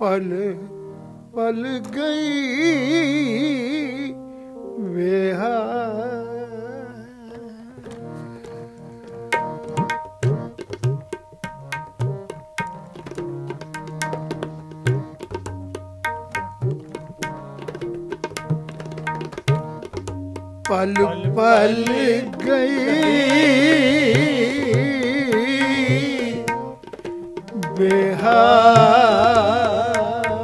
पल पल गई बेहार। पल पल गई बेहार।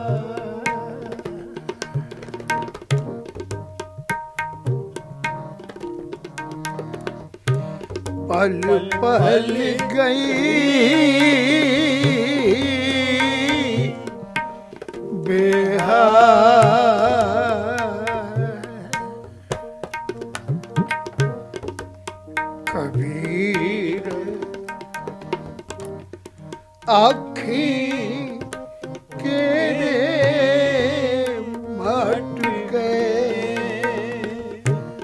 पल पल गई बेहार। कबीर आँखी के मट गए।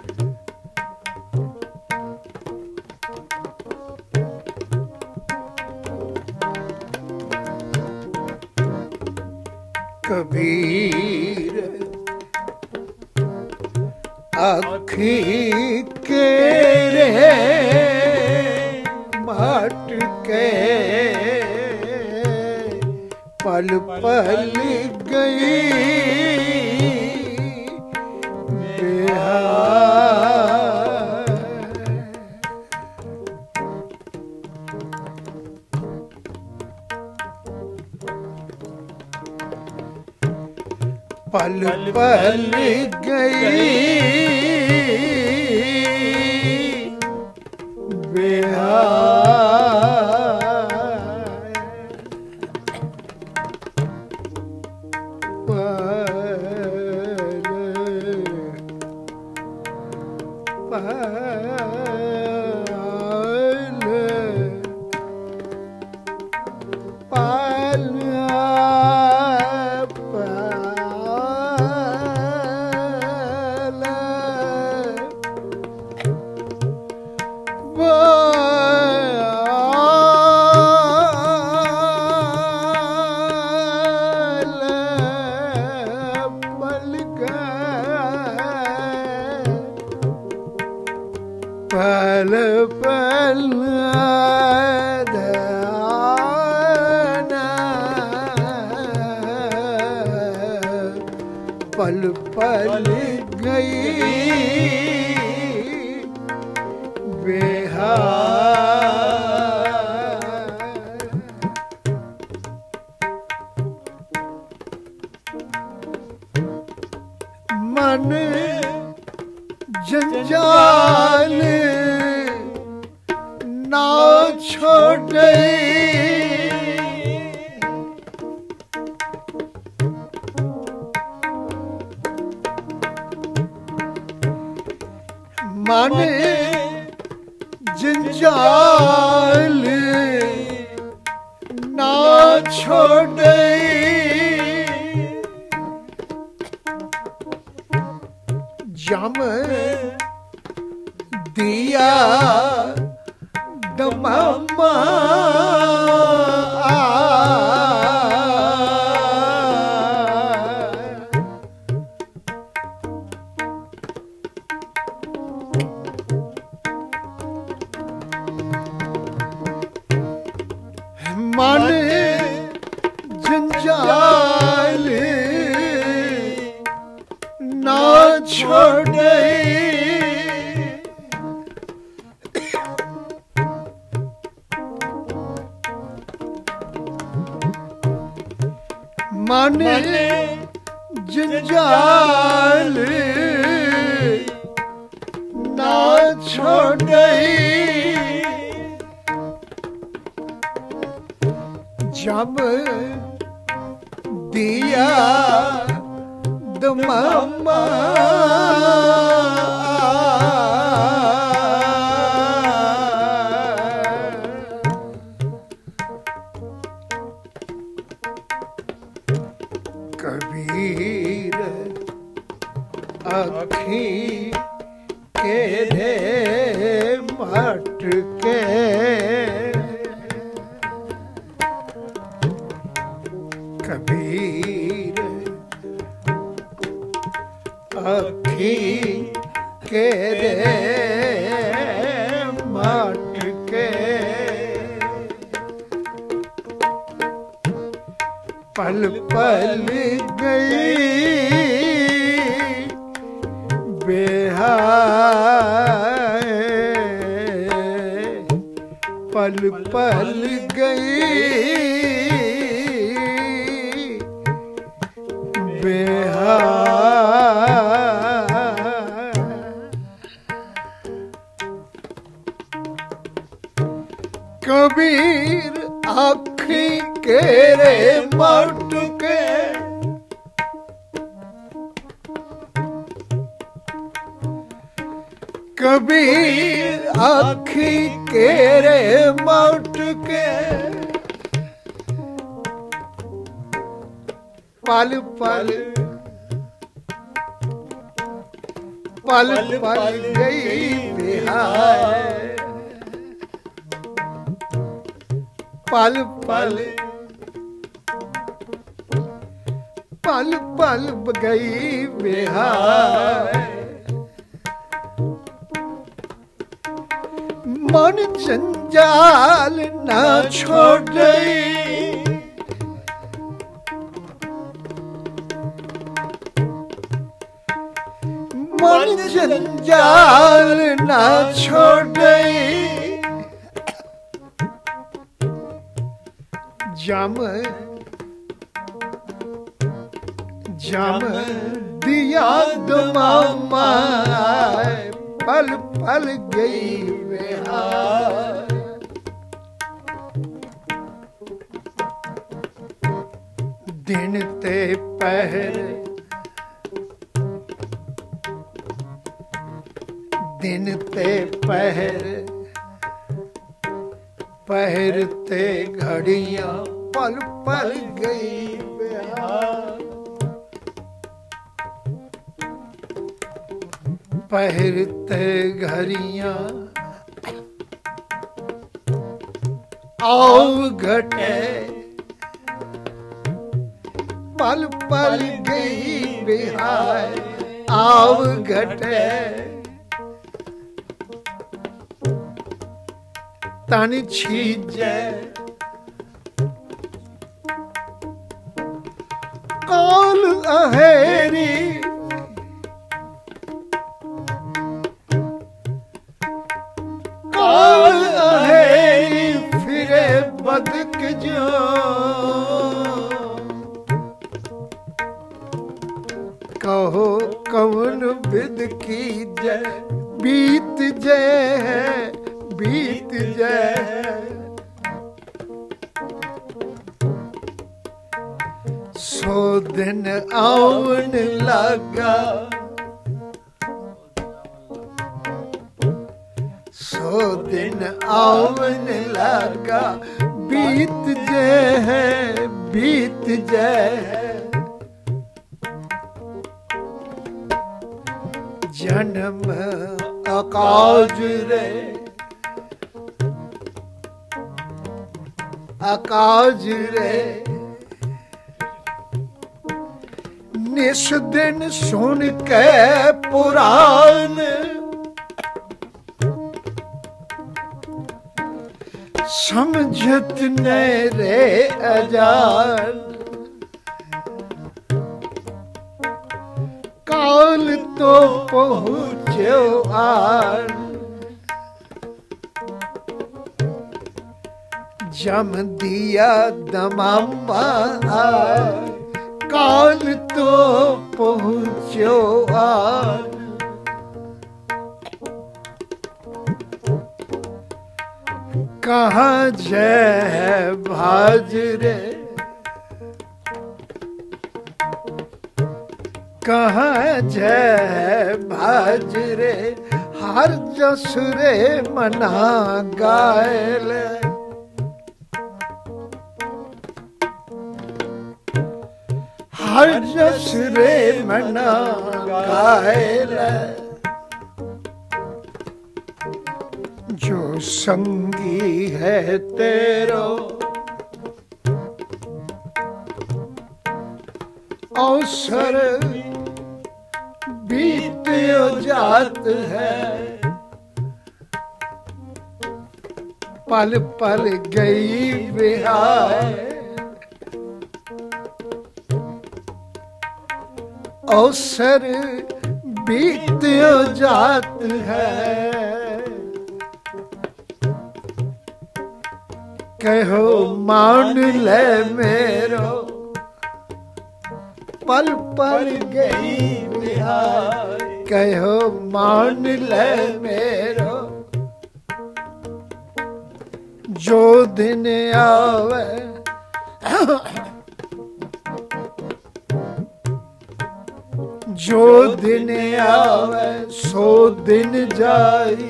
कबीर आँखी के मट गए। पल पल गई बेहार। पल पल गई बेहार। पल पल ध्याना। पल पल गई बेहार। मन जंजाल ना छोड़े। मन जंजाल ना छोड़े। जम दिया दमामा मन जंजाल ना छोड़े। मन जंजाल ना छोड़े। जब दिया दमामा कबीर आँखी के मट के कबीर अखी के रे माट के पल पल गई बेहाय, पल पल गई बेहाय। कबीर आँखी के रे माट के कबीर आँखी के रे माट के पल पल पल पल गई बिहार, पल पल पल पल गई बिहार। मन जंजाल ना छोड़े, मन जंजाल ना छोड़े, जम जम दिया दुमामा पल पल गई बेहार। दिन ते पहर दिन ते पहर पहरते घड़ियां पल पल गई बेहार। पहरते घड़ियां आओ घटे पल पल गई बिहार। आओ घटे तन छीजे कौल अहेरी, कौल अहेरी फिरे बदक जो कहो कौन विद की जय बीत जय है बीत जय। सो दिन आवन लगा, सो दिन आवन लगा बीत जय है बीत जय। जन्म अकाज रे अकाज रे निस दिन सुन के पुराण समझत न रे अजान। काल तो पहुँचो आन जम दिया दमामा काल तो पहुँचो आन। कहाँ जय भाजरे कहाँ जय भाजरे हर जसरे मना गायल। हर जसरे मना गायल। जो संगी है तेरो अवसर बीत्यो जात है, पल पल गई बिहार। अवसर बीत्यो जात है, कहो मान ले मेरो, पल पल गई बिहार। कहो मान ले मेरो, जो दिन आवे जो दिन आवे सो दिन जाई।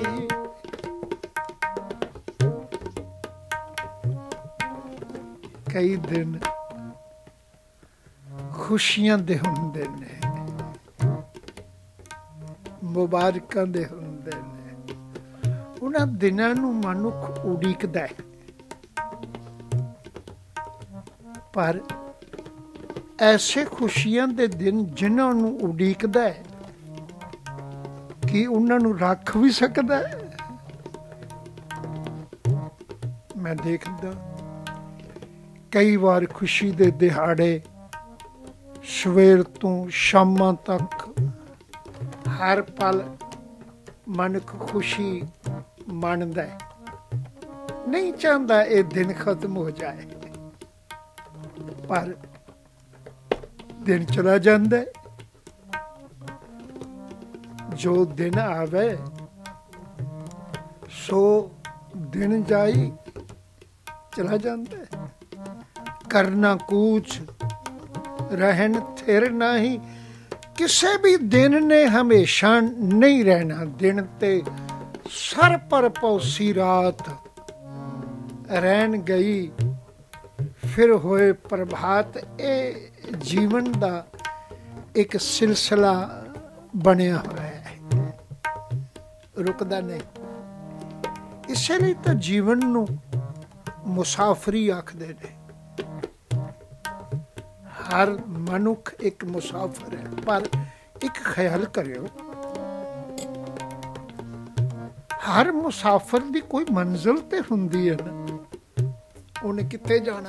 कई दिन खुशियां दे हुंदे ने, मुबारकां दे हुंदे ने, उन्हां दिनां नूं मनुख उड़ीकदा है, पर ऐसे खुशियां दे दिन जिन्हां नूं उड़ीकदा है कि उन्हां नूं रख भी सकदा है। मैं देखदा कई बार खुशी दे दिहाड़े सवेर तो शामां तक हर पल मनुख खुशी माणदा है, नहीं चाहता ये दिन खत्म हो जाए, पर दिन चला जाता है। जो दिन आवे सो दिन जाई, चला जाता है। करना कुछ रहन थिर नहीं, किसी भी दिन ने हमेशा नहीं रहना। दिन ते सर पर पौसी रात, रहन गई फिर होए प्रभात। ए जीवन दा एक सिलसिला बनिया हुआ है, रुकदा नहीं। इसलिए तो जीवन नूं मुसाफरी आखदे ने। हर मनुख एक मुसाफिर है, पर एक ख्याल करियो, हर मुसाफिर दी कोई मंजिल ते हुंदी है ना, उन्हें कित्थे जाना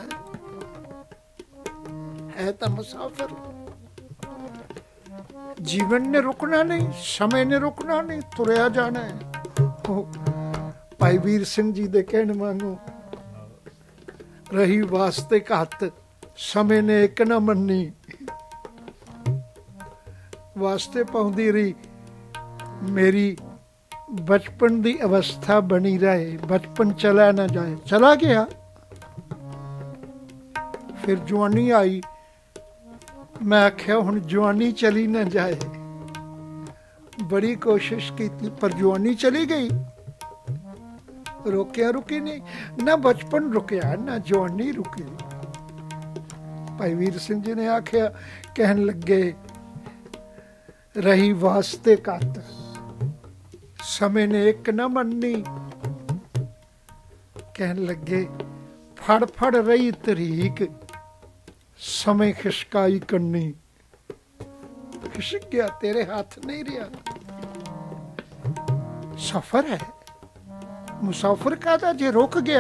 है तो मुसाफिर। जीवन ने रुकना नहीं, समय ने रुकना नहीं, तुरया जाना है। भाई वीर सिंह जी दे कहने वांगू, रही वास्ते घत समय ने एक ना मन्नी। वास्ते पाउंदी रही मेरी बचपन दी अवस्था बनी रहे, बचपन चला ना जाए। चला गया, फिर जवानी आई, मैं आख्या हुण जवानी चली ना जाए। बड़ी कोशिश की पर जवानी चली गई, रोकिया रुकी नहीं। ना बचपन रुकिया ना जवानी रुकी। भाई वीर सिंह जी ने आख्या, कहन लगे रही वास्ते घत समय ने एक ना मन्नी। कहन लगे फड़ फड़ रही तरीक समय खिसकाई करनी। खिसक गया, तेरे हाथ नहीं रहा। सफर है, मुसाफिर कहता जे रुक गया।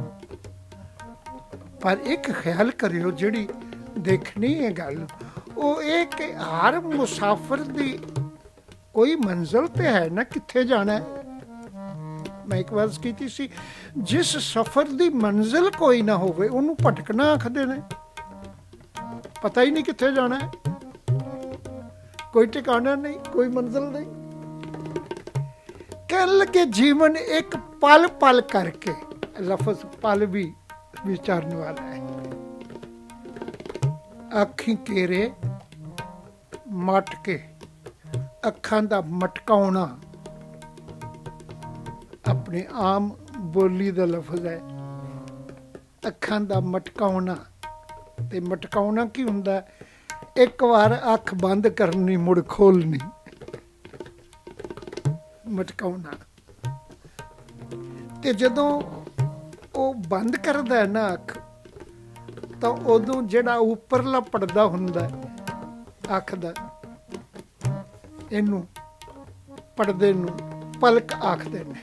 पर एक ख्याल करियो, जिहड़ी देखनी है गल, वो एक हर मुसाफिर दी कोई मंजिल ते है ना, कित्थे जाना है। मैं एक बार की सी, जिस सफर दी मंजिल कोई ना होवे उन्होंने भटकना आखदे ने। पता ही नहीं कित्थे जाना है, कोई ठिकाना नहीं, कोई मंजिल नहीं। कह लगे जीवन एक पल पल करके, लफ्ज पल भी विचारने वाला है। अखी केरे मट के, अखां दा मटकाउणा अपने आम बोली दा लफ्ज है। अखां दा मटकाउणा, ते मटकाउणा की हुंदा, एक बार अख बंद करनी मुड़ खोलनी, मटकाउणा। ते जदों वो बंद करदा है ना अख, तो उदों जिहड़ा उपरला पड़दा हुंदा आखदा इनू पढ़दे नू पलक आखदे ने।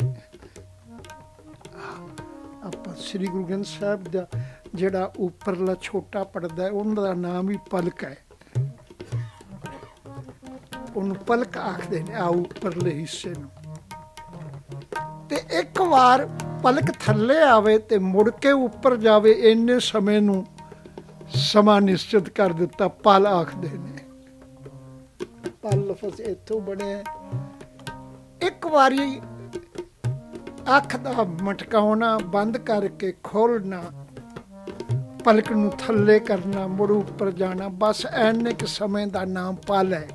आपां श्री गुरु ग्रंथ साहिब दा जिहड़ा उपरला छोटा पढ़दा है उन्हां दा नाम ही पलक है। उन्हूं पलक आखदे ने आ उपरले हिस्से नूं। ते एक वार पलक थल्ले आवे ते मुड़ के उपर जावे इन्ने समय नूं समा निश्चित कर दिता पल आखदे ने। पल लफज इत्थों बने। एक वारी अख दा मटकाउणा बंद करके खोलना पलक नूं थल्ले करना मुड़ उपर जाना बस इन्ने क समय दा नाम पल है।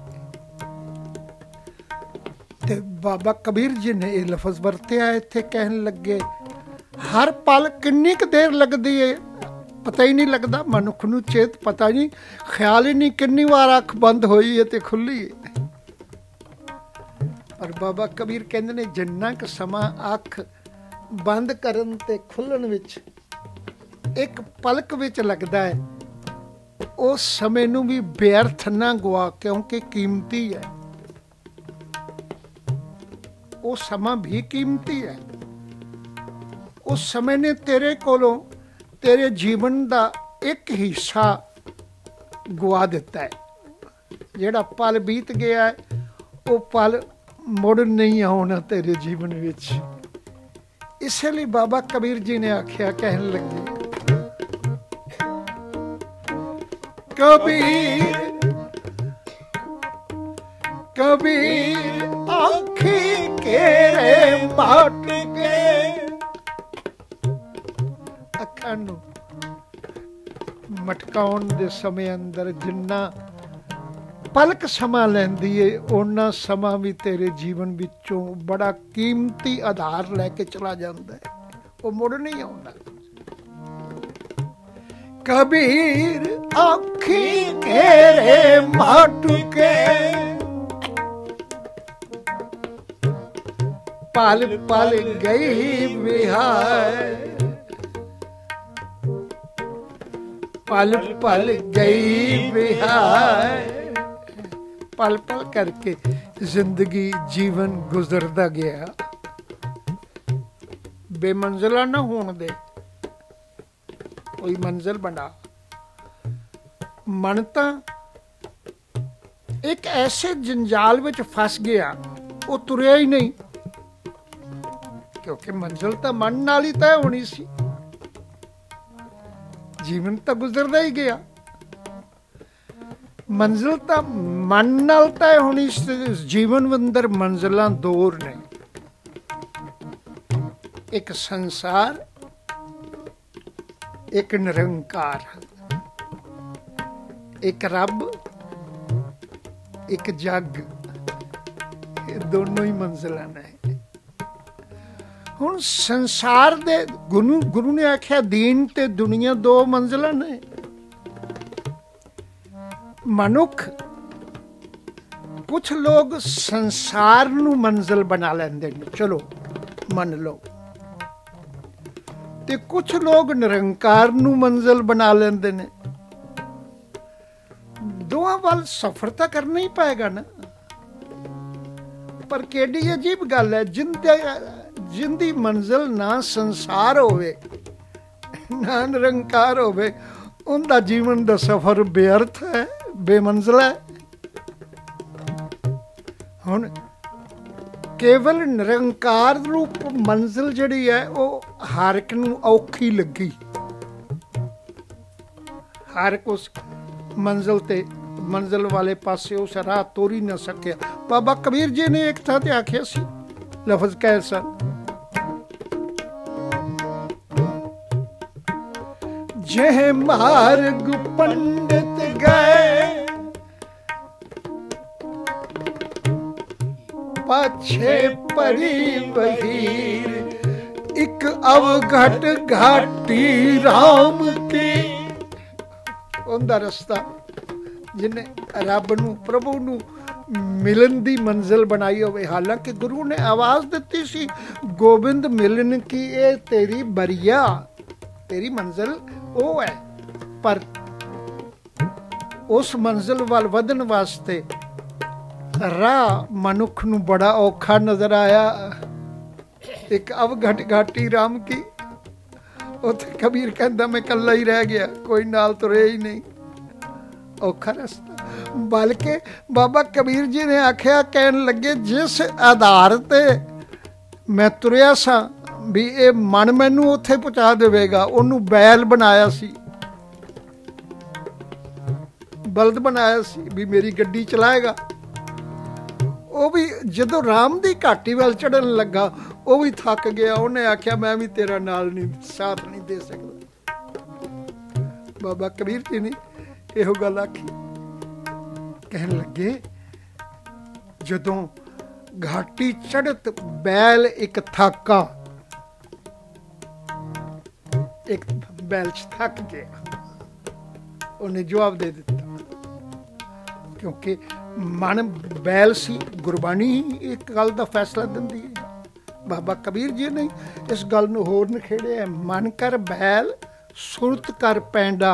ते बाबा कबीर जी ने यह लफज वरत्या इत्थे कहन लगे हर पल किन्नी क देर लगदी है पता ही नहीं लगता मनुख नूं चेत पता नहीं ख्याल ही नहीं किन्नी बार अख बंद होई है ते खुली है। पर बाबा कबीर कहंदे ने जिन्ना क समा अख बंद करन ते खुलण विच एक पलक विच लगदा है उस समय नूं भी बेअर्थ ना गवा क्योंकि कीमती है। वो समा भी कीमती है। उस समय ने तेरे कोलों तेरे जीवन का एक हिस्सा गवा दिता है। जेड़ा पल बीत गया है वो पल मुड़ नहीं आना तेरे जीवन विच। इसलिए बाबा कबीर जी ने आख्या कहन लगे कबीर कबीर आखी केरे माट के अखां नूं मटकाउण दे समय अंदर जिन्ना पलक समा लैंदी है उन्ना समा भी तेरे जीवन विचों बड़ा कीमती आधार लैके चला जांदा है वो मुड़ नहीं आउंदा। कबीर आखी केरे माट के पल पल गई बिहार पल पल गई बिहार पल पल करके जिंदगी जीवन गुजरदा गया। बेमंजिला ना होने दे कोई मंजिल बना। मन तां एक ऐसे जंजाल विच फस गया वो तुरिया ही नहीं क्योंकि मंजिल तो मन नाल ही तय होनी सी। जीवन तो गुजरदा ही गया मंजिल तो मन नाल तय होनी सी। जीवन अंदर मंजिलां दूर ने एक संसार एक निरंकार एक रब एक जग ये दोनों ही मंजिलां ने। हुण संसार दे गुरु ने आख्या दीन ते दुनिया दो मंजिलां ने। मनुख कुछ लोग संसार नूं मंजिल बना लैंदे ने चलो मन लो ते कुछ लोग निरंकार नूं मंजिल बना लैंदे ने। दोवां वल सफर तां करना ही पएगा ना। पर केडी अजीब गल है जिंदी मंजिल ना संसार होवे ना निरंकार होवे उनका जीवन का सफर बेअर्थ है बेमंजिल है। हुण केवल निरंकार रूप मंजिल जिहड़ी है वो हर एक नूं औखी लगी। हर एक उस मंजिल वाले पासे उस राह तोरी ना सकिया। बाबा कबीर जी ने एक थां ते आखिया सी लफज कैसा जह मार्ग पंडित गए पाछे परी बहीर एक अवघट घाटी राम की। उनका रस्ता जिन्हें रब नूं प्रभु नूं मिलन दी मंजिल बनाई होवे। हालांकि गुरु ने आवाज दी सी गोबिंद मिलन की ए तेरी बरिया तेरी मंजिल वो है पर उस मंजिल वाल वधन वास्ते राह मनुख नूं बड़ा औखा नज़र आया। एक अवघट घाटी राम की, उत्थे कबीर कहंदा मैं कल्ला ही रह गया, कोई नाल तुरे ही नहीं, औखा रस्ता। बल्कि बाबा कबीर जी ने आख्या, कहन लगे जिस आधार ते मैं तुरिया सा भी ये मन मैनू उत्थे पहुँचा देवेगा, उन्होंने बैल बनाया सी, बलद बनाया सी भी मेरी गड्डी चलाएगा। वो भी जदों राम दी घाटी वाल चढ़न लगा वो भी थक गया, उन्हें आख्या मैं भी तेरा नाल नहीं साथ नहीं दे सकता। बाबा कबीर जी ने इहो गल आखी। कहन लगे जदों घाटी चढ़त बैल एक थाका, एक बैल थक गया, उन्हें जवाब दे दिता क्योंकि मन बैल सी। गुरबाणी ही एक गल का फैसला दिंदी है। बाबा कबीर जी ने इस गल नूं होर निखेड़िया, मन कर बैल सुरत कर पैंडा।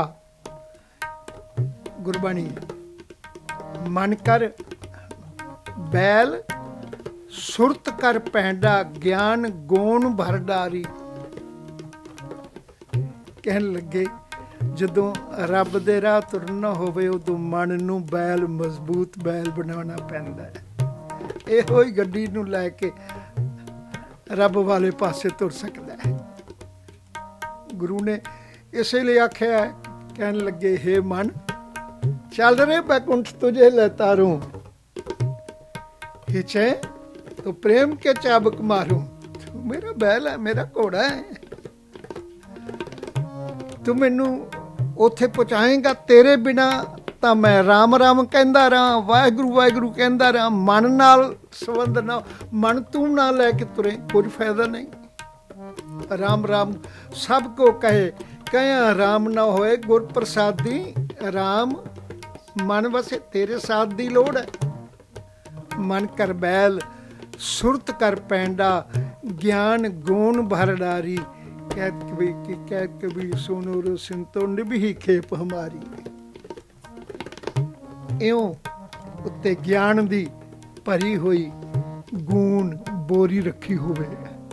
गुरबाणी मन कर बैल सुरत कर पैंडा, ज्ञान गोण भर डारी। कहन लगे जदों रब दे राह तुरना होवे उदों मन नूं बैल मजबूत बैल बनाना पैंदा है। इहो ही गड्डी नूं लैके रब वाले पासे तुर सकदा है। गुरु ने इसलिए आख्या, कहन लगे हे मन चल रे बैकुंठ तुझे ले तारूं, हिचे तो प्रेम के चाबक मारूं। तू मेरा बैल है, मेरा घोड़ा है, तू मैनू उत्थे पहुँचाएगा, तेरे बिना तो मैं राम राम कहंदा रहा, वाहिगुरू वाहिगुरू कहंदा रहा, मन नाल संबंध ना, मन तू ना लैके तुरे, कुछ फायदा नहीं। राम राम सब को कहे, कया राम ना होए गुर प्रसादी, राम मन वसे तेरे साथ दी लोड़ है। मन कर बैल सुरत कर पैंडा, ज्ञान गुण भर डारी। कहत कबीर सुनो रो सिंतो निभी खेप हमारी। इयों उत्ते ज्ञान दी भरी हुई गूण बोरी रखी होवे।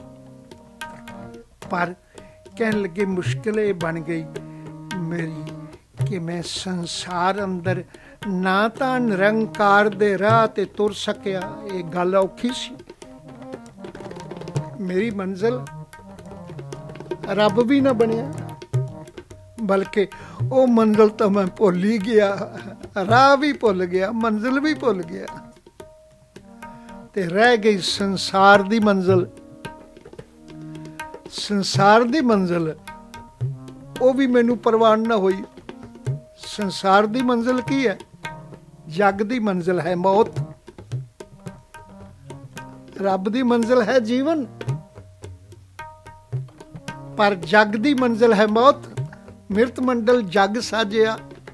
पर कहन लगे मुश्किल ये बन गई मेरी कि मैं संसार अंदर ना तां निरंकार दे राह ते तुर सकिया। ये गल औखी सी। मेरी मंजिल रब भी ना बनिया, बल्कि वो मंजिल तो मैं भुल ही गया, राह भी भुल गया, मंजिल भी भुल गया, ते रह गई संसार दी मंजिल। संसार दी मंजिल वो भी मैनू परवान ना हुई। संसार दी मंजिल की है? जग दी मंजिल है मौत, रब दी मंजिल है जीवन, पर जग दी मंजिल है मौत। मिरत मंडल जग साजिया,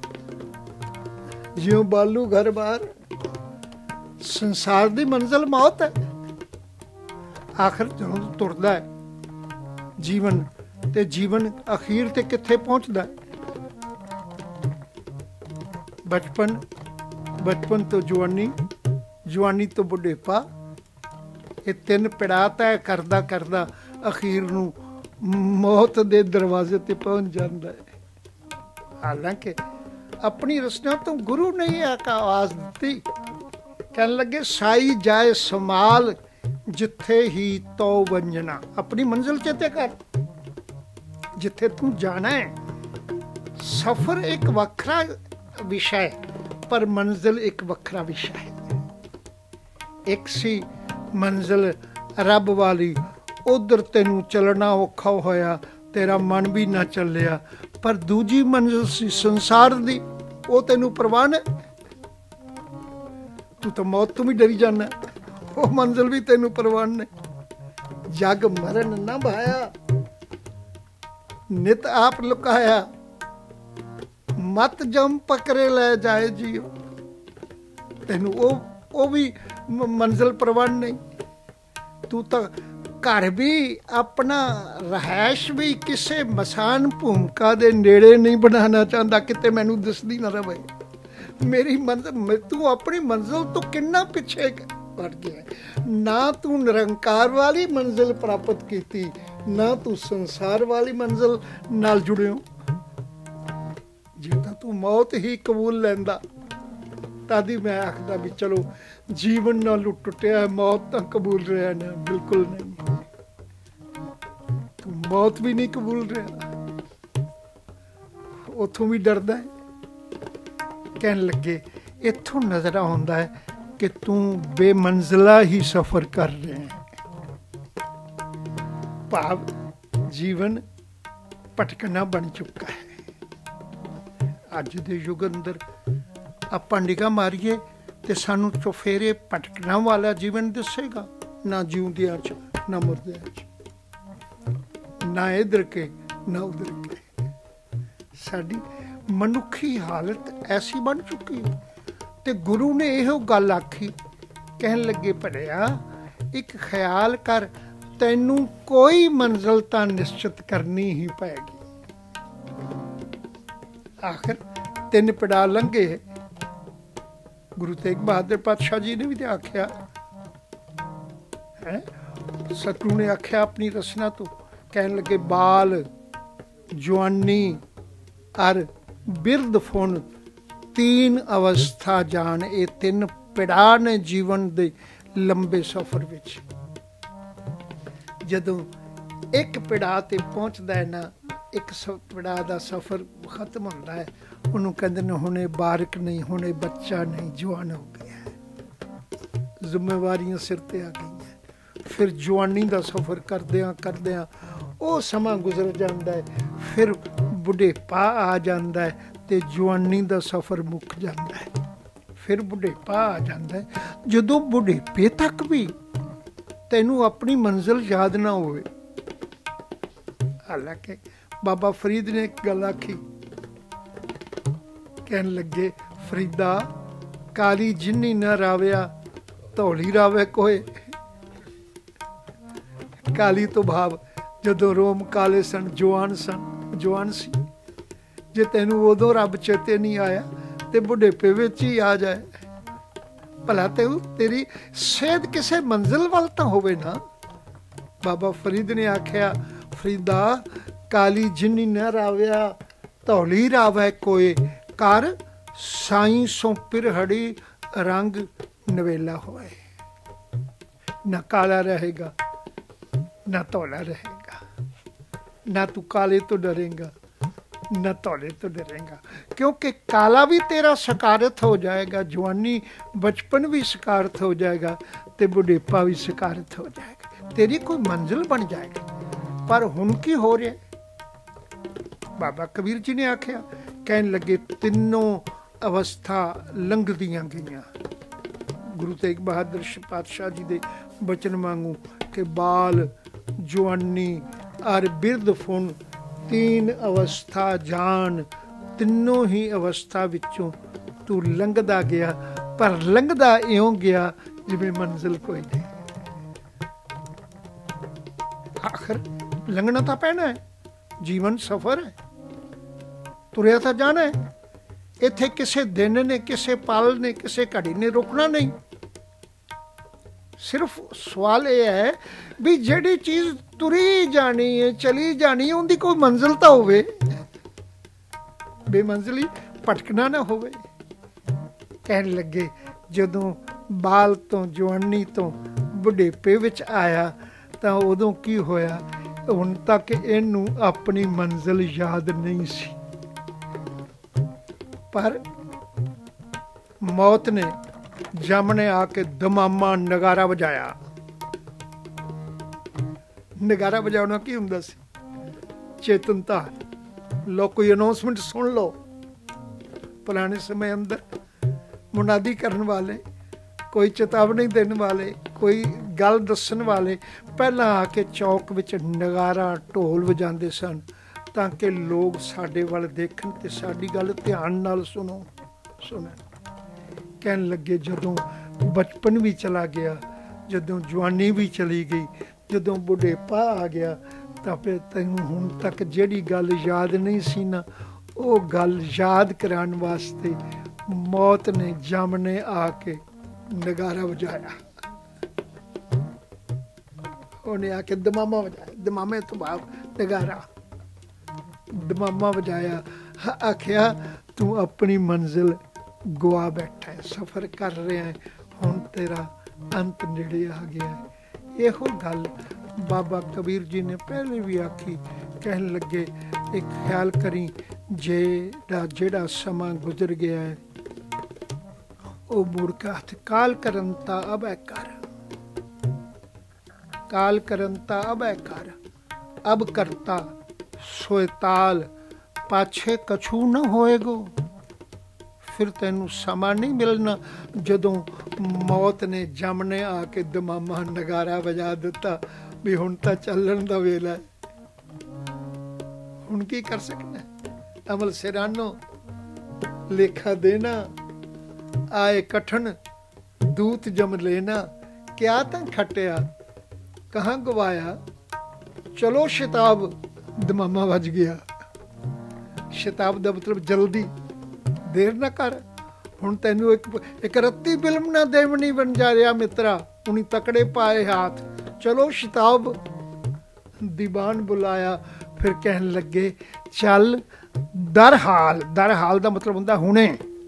जियों बालू घर बार। संसार दी मंजिल मौत है। आखिर जदों तुरदा है जीवन, ते जीवन अखीर ते कित्थे पहुंचदा है? बचपन, बचपन तो जवानी, जवानी तो बुढ़ेपा, ये तीन पड़ाव तय करदा करदा अखीर नूं मौत दे दरवाजे ते पहुंच जाता है। हालांकि अपनी रचना तो गुरु ने एक आवाज दी, कहने लगे साई जाए समाल जिथे ही तो वंजना। अपनी मंजिल चेते कर, जिथे तू जाना है। सफर एक वखरा विषय, पर मंजिल एक वखरा विषय है। एक सी मंजिल रब वाली, उधर तेनू चलना औखा होया, तेरा मन भी ना चलिया। पर दूजी मंजिल सी संसार दी, वो तेनू परवान है। तू तो मौत तू भी डरी जाना, वो मंजिल भी तेनू परवान ने। जग मरण न भाया, नित आप लुकाया, मत जम पकड़े ले जाए जियो। तेनू वो भी मंजिल परवान नहीं। तू तो घर भी अपना रहायश भी किसी मसान भूमिका दे नेड़े नहीं बनाना चाहता, किते मैनू दिसदी ना रहे। मेरी मंजिल, तू अपनी मंजिल तो कितना पिछे हट गया। ना तू निरंकार वाली मंजिल प्राप्त की, ना तू संसार वाली मंजिल नाल जुड़ियो। जे तू मौत ही कबूल लैंदा तादी मैं आखदा भी चलो जीवन नालों टुटिया, मौत तो कबूल रहा ना। बिल्कुल नहीं, तू मौत भी नहीं कबूल रहा, उथों भी डरदा है। कहन लगे इथों नजर आउंदा है कि तू बेमंजिला ही सफर कर रहे हैं। भाव जीवन भटकना बन चुका है। अज दे युग अंदर आपां निगाह मारीए ते सानू चुफेरे भटकना वाला जीवन दिसेगा, ना जिउंदियां च ना मुर्दियां च, ना इधर के ना उधर के। साडी मनुखी हालत ऐसी बन चुकी है। ते गुरु ने यह गल आखी, कहन लगे भलिया एक ख्याल कर, तैनू कोई मंजिल तां निश्चित करनी ही पैगी। आखिर 3 पड़ाव लंघे। गुरु तेग बहादुर पातशाह जी ने भी तो आख्या है, सतगुरु ने आख्या अपनी रचना तो, कहन लगे बाल जवानी अर बिरद फुन 3 अवस्था जान। ये 3 पड़ाव ने जीवन दे लंबे सफर विच। जदों एक पड़ाव ते पहुंचदा है ना, एक पड़ाव दा सफर खत्म होंदा है, उन्होंने कहते हैं हुणे बारक नहीं, हुणे बच्चा नहीं, जवान हो गया है, जिम्मेवारियां सिर ते आ गई हैं। फिर जवानी का सफर करदियां वो समा गुजर जाता है, फिर बुढ़ेपा आ जाता है ते जवानी का सफर मुक जाता है, फिर बुढ़ेपा आ जाता है। जदों बुढ़ेपे तक भी तैनू अपनी मंजिल याद ना होवे। हालांकि बाबा फरीद ने एक गल आखी, कहन लगे फरीदा काली जिन्नी न राविया धौली रावे कोई। काली तो भाव जदों रोम काले सन, जवान सी। जे तेनू उदों रब चेते नहीं आया ते बुढ़ेपे विच ही आ जाए, भला तेरी सेहत किसे मंजिल वाल तां होवे ना। बाबा फरीद ने आख्या फरीदा काली जिन्नी न राविया धौली रावे कोई, कर साई सो पिरहड़ी रंग नवेला होए। न काला रहेगा न धौला रहेगा, ना तू काले तो डरेगा न धौले तो डरेगा, क्योंकि काला भी तेरा सकारत हो जाएगा, जवानी बचपन भी सकारत हो जाएगा, ते बुढ़ेपा भी सकारत हो जाएगा, तेरी कोई मंजिल बन जाएगी। पर हुण की हो रहा? बाबा कबीर जी ने आख्या, कहन लगे 3 अवस्था लंघदियां गईयां। गुरु तेग बहादुर पातशाह जी दे बचन मांगू कि बाल जवानी और बिरद फुन 3 अवस्था जान, तीनों ही अवस्था विचों तू लंघदा गया, पर लंघदा इउं गया जिवें मंजिल कोई नहीं। आखिर लंघना तो पैना है, जीवन सफर है, तुरिया तो जाना है। इत्थे किसे दिन ने, किसे पल ने, किसे घड़ी ने रुकना नहीं। सिर्फ सवाल यह है भी जिहड़ी चीज तुरी जानी है, चली जानी है, उनकी कोई मंजिल तो होवे, बेमंजिली भटकना ना होवे। कहन लगे जदों बाल तो जवानी तो बुढ़ेपे विच आया तां उदों की होया, हुण तक इनू अपनी मंजिल याद नहीं सी। पर मौत ने जम ने आके दमामा नगारा बजाया। नगारा बजाना की हुंदा सी? चेतनता। लो कोई अनाउंसमेंट सुन लो, पुराने समय अंदर मुनादी करने वाले, कोई चेतावनी देने वाले, कोई गल दसन वाले पहला आके चौक विच नगारा ढोल वजांदे सन ताकि लोग साडे वाल देखन ते साडी गल ध्यान नाल सुनन। कहन लगे जदों बचपन भी चला गया, जदों जवानी भी चली गई, जदों बुढ़ेपा आ गया, तां फिर तैनूं हुण तक जिहड़ी गल याद नहीं सी ना, वो गल याद कराने वास्ते मौत ने जम ने आके नगारा बजाया। उन्हें आके दमामा बजाया, दमामे तो बाद नगारा, दमामा बजाया। आखिया तू अपनी मंजिल गुआ बैठा है, सफर कर रहा है, हुण तेरा अंत नेड़े आ गया है। ਇਹੋ गल बाबा कबीर जी ने पहले भी आखी। कहन लगे एक ख्याल करी, जेड़ा समा गुजर गया है ਉਹ ਮੁੜ ਕੇ ਹੱਥ ਕਾਲ ਕਰਨ ਤਾ ਅਬੈ ਕਰ, ਕਾਲ ਕਰਨ ਤਾ ਅਬੈ ਕਰ, ਅਬ ਕਰਤਾ ਸੋਏ ਤਾਲ, ਪਾਛੇ ਕਛੂ ਨਾ ਹੋਏਗੋ। ਫਿਰ ਤੈਨੂੰ ਸਮਾਂ ਨਹੀਂ ਮਿਲਣਾ ਜਦੋਂ ਮੌਤ ਨੇ ਜਮ ਨੇ ਆ ਕੇ ਦਮਾਮਾ ਨਗਾਰਾ ਵਜਾ ਦਿੱਤਾ ਵੀ ਹੁਣ ਤਾਂ ਚੱਲਣ ਦਾ ਵੇਲਾ ਹੈ। ਹੁਣ ਕੀ ਕਰ ਸਕਣਾ, ਅਮਲ ਸਿਰਾਨੋ ਲੇਖਾ ਦੇਣਾ, आए कठन दूत जम लेना, क्या ता खटिया कहाँ गवाया, चलो शताब। दमामा वज गया। शताब का मतलब जल्दी, देर ना कर, हुण तैनू एक रत्ती बिलम ना देवनी बन जा रहा मित्रा, उन्हीं तकड़े पाए हाथ, चलो शताब। दीवान बुलाया। फिर कहन लगे चल दरहाल, दरहाल का मतलब हुंदा हुणे,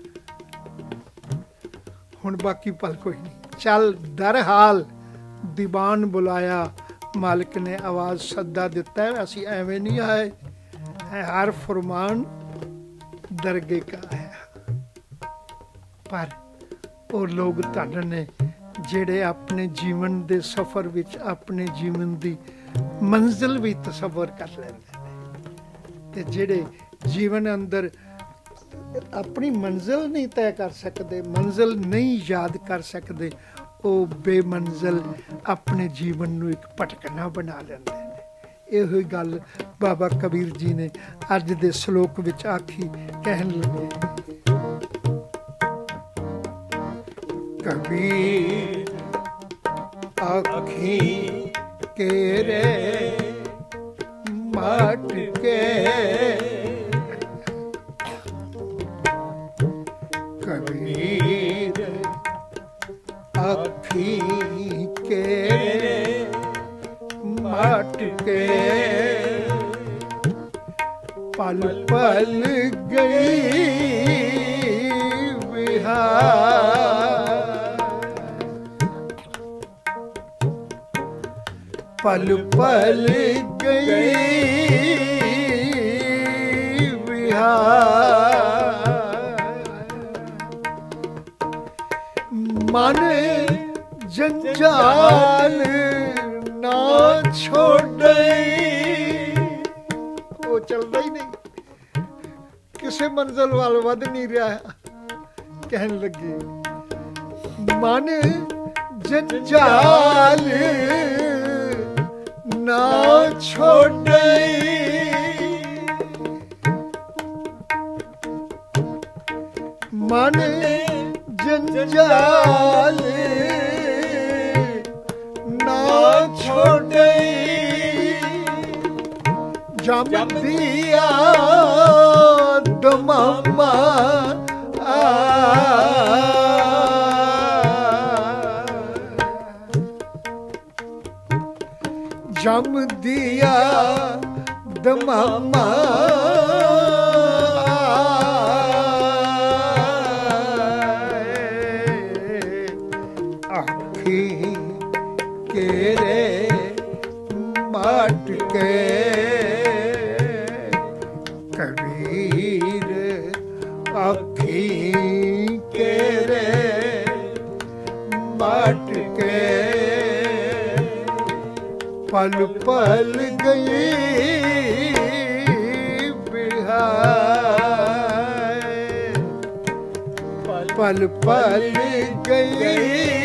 हुण बाकी पल कोई नहीं, चल दरहाल। दीवान बुलाया। मालिक ने आवाज़ सद्दा दिता है, असी एवें नहीं आए, हर फरमान दरगे का है। पर वो लोग धन ने जेड़े अपने जीवन के सफ़र विच अपने जीवन की मंजिल भी तसव्वुर कर लेंदे ने, ते जेड़े जीवन अंदर अपनी मंजिल नहीं तय कर सकते, मंजिल नहीं याद कर सकते, वो बेमंजिल अपने जीवन को एक भटकना बना लेंदे ने। इहो गल बाबा कबीर जी ने अज दे श्लोक विच आखी। कहन लगे कबीर आखी केरे माट के, कबीर आखी के माट के, पल पल गई विहार, पल पल गई विहार। मन जंजाल ना छोड़े, वो चलता ही नहीं, किसी मंजिल वाल वध नहीं रहा। कहन लगे मन जंजाल ना छोड़े, मन जंजाल ना छोड़े, जम दिया दमामा जम दिया दमामा पल पल गई बिहार, पल पल गई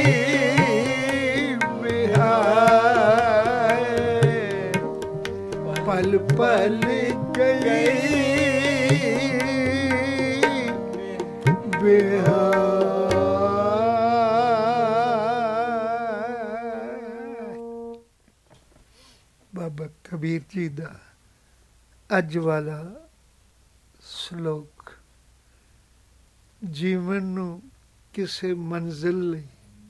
बिहार, पल पल गई बिहार। बाबा कबीर जी का अज वाला श्लोक ਜੀਵਨ ਨੂੰ ਕਿਸੇ ਮੰਜ਼ਿਲ ਲਈ,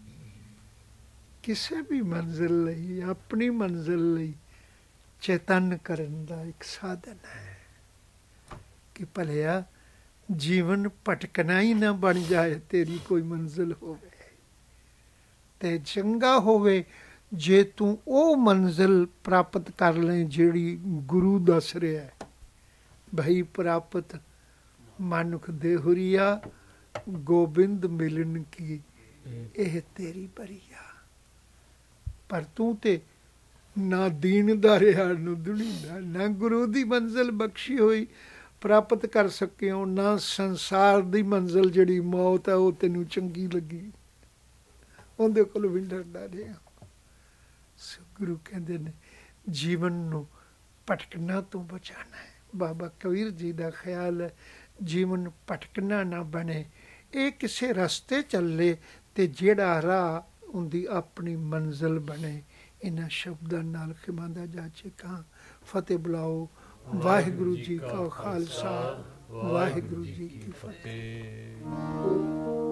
ਕਿਸੇ ਵੀ ਮੰਜ਼ਿਲ ਲਈ, ਆਪਣੀ ਮੰਜ਼ਿਲ ਲਈ ਚੇਤਨ ਕਰਨ ਦਾ ਇੱਕ ਸਾਧਨ ਹੈ ਕਿ ਭਲਿਆ ਜੀਵਨ ਭਟਕਣਾ ਹੀ ਨਾ ਬਣ ਜਾਏ, ਤੇਰੀ ਕੋਈ ਮੰਜ਼ਿਲ ਹੋਵੇ ਤੇ ਚੰਗਾ ਹੋਵੇ ਜੇ ਤੂੰ ਉਹ ਮੰਜ਼ਿਲ ਪ੍ਰਾਪਤ ਕਰ ਲੈ ਜਿਹੜੀ ਗੁਰੂ ਦੱਸ ਰਿਹਾ ਹੈ। ਭਈ ਪ੍ਰਾਪਤ ਮਨੁੱਖ ਦੇਹੁਰੀਆ, ਗੋਬਿੰਦ ਮਿਲਨ ਕੀ ਇਹ ਤੇਰੀ ਬਰੀਆ। ਪਰ ਤੂੰ ਤੇ ਨਾ ਦੀਨ ਦਾ ਰਿਹਾ, ਨੂੰ ਦੁਨੀ ਦਾ, ਨਾ ਗੁਰੂ ਦੀ ਮੰਜ਼ਿਲ ਬਖਸ਼ੀ ਹੋਈ ਪ੍ਰਾਪਤ ਕਰ ਸਕਿਓ, ਨਾ ਸੰਸਾਰ ਦੀ ਮੰਜ਼ਿਲ ਜਿਹੜੀ ਮੌਤ ਹੈ ਉਹ ਤੈਨੂੰ ਚੰਗੀ ਲੱਗੀ, ਉਹਦੇ ਕੋਲ ਵੀ ਡਰਦਾ ਰਿਹਾ। ਗੁਰੂ ਕਹਿੰਦੇ ਨੇ ਜੀਵਨ ਨੂੰ ਭਟਕਣਾ ਤੋਂ ਬਚਾਉਣਾ ਹੈ। ਬਾਬਾ ਕਬੀਰ ਜੀ ਦਾ ਖਿਆਲ ਹੈ ਜੀਵਨ ਭਟਕਣਾ ਨਾ ਬਣੇ, ਇਹ ਕਿਸੇ ਰਸਤੇ ਚੱਲੇ ਤੇ ਜਿਹੜਾ ਰਾਹ ਉਹਦੀ ਆਪਣੀ ਮੰਜ਼ਿਲ ਬਣੇ। ਇਹਨਾਂ ਸ਼ਬਦਾਂ ਨਾਲ ਖਿਮਾਂਦਾ ਜਾਚੇ ਕਾਂ ਫਤਿਹ ਬੁਲਾਓ। ਵਾਹਿਗੁਰੂ ਜੀ ਕਾ ਖਾਲਸਾ, ਵਾਹਿਗੁਰੂ ਜੀ ਕੀ ਫਤਿਹ।